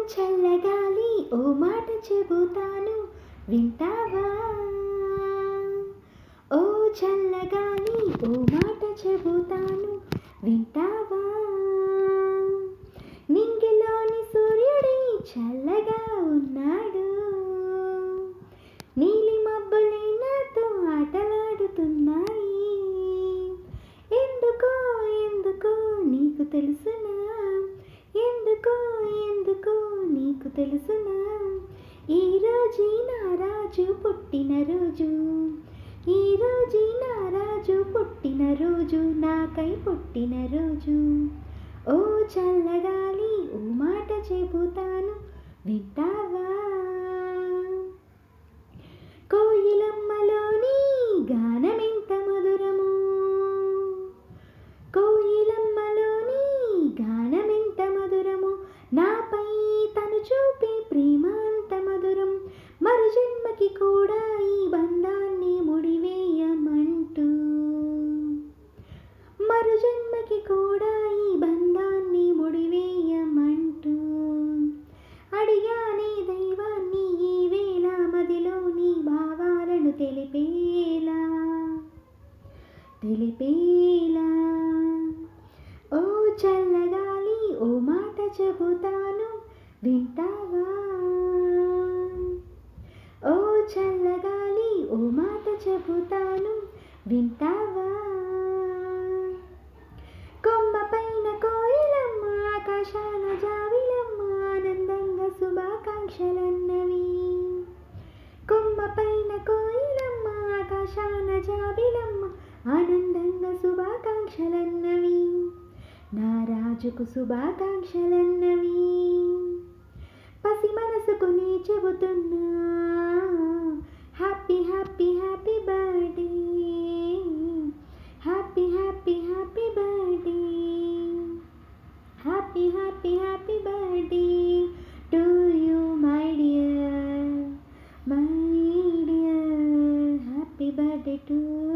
చల్లగాలి ఓ మాట చెబుతాను వింటావా? ఓ చల్లగాలి ఓ మాట చెబుతాను వింటావా? నింగిలోని సూర్యుడి చల్లగా ఉన్నాడు, నీలి మబ్బులే నాతో ఆటలాడుతున్నాయి. ఎందుకో ఎందుకో నీకు తెలుసునా? ఎందుకో ఎందుకో నీకు తెలుసునా? ఈరోజు నా రాజు పుట్టినరోజు, ఈరోజు నా రాజు పుట్టినరోజు, నాకై పుట్టినరోజు. ఓ చల్లగాలి ఓ మాట చెబుతాను వింటావా? కోయిలమ్మలోని గానమెంత మధురము, కోయిలమ్మలోని గానమెంత మధురము, నాపై తను చూపే ప్రేమ అంత మధురం. మరు జన్మకి కూడా ఈ బంధాన్ని ముడివేయమంటూ, మరు జన్మకి కూడా ఈ బంధాన్ని ముడివేయమంటూ అడిగానే దైవాన్ని ఈ వేళ మదిలోని భావాలను తెలిపేలా, తెలిపేలా. ఓ చల్లగాలి ఓ మాట చెబుతాను వింటావా? ఓ చల్లగాలి ఓ మాట చెబుతాను వింటావా? కొమ్మ పైన కోయిలమ్మ, ఆకాశాన జాబిలమ్మ, ఆనందంగా శుభాకాంక్షలన్నవి. కొమ్మ పైన కోయిలమ్మ, ఆకాశాన జాబిలమ్మ, ఆనందంగా శుభాకాంక్షలన్నవి. నా రాజుకు శుభాకాంక్షలన్నవి. పసి మనసుకు నీ చెబుతున్నా happy happy happy birthday, happy happy happy birthday, happy happy happy birthday to you my dear, my dear. Happy birthday to